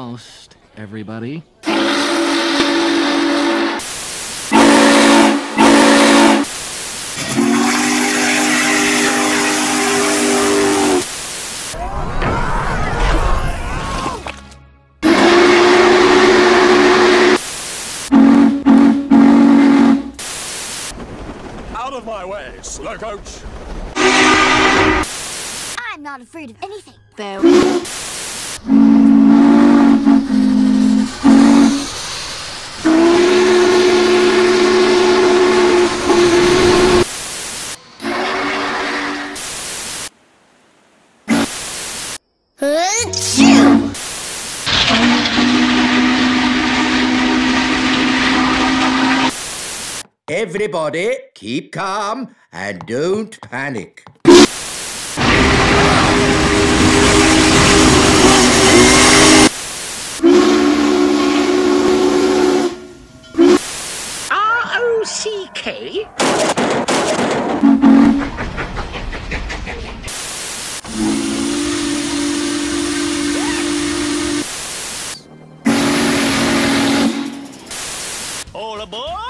Almost everybody. Out of my way, slow coach! I'm not afraid of anything, though. Achoo! Everybody, keep calm and don't panic. R-O-C-K? All aboard!